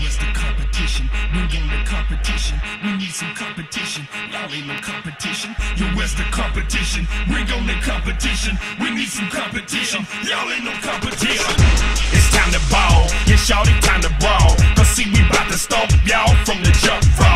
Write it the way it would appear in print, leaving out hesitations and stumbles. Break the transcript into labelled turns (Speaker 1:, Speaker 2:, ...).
Speaker 1: where's the competition? Bring on the competition. We need some competition. Y'all ain't no competition. Yo, where's the competition? Bring on the competition. We need some competition. Y'all ain't no competition. It's time to ball. Yeah, shawty, time to brawl. Cause see, we bout to stomp y'all from the jump.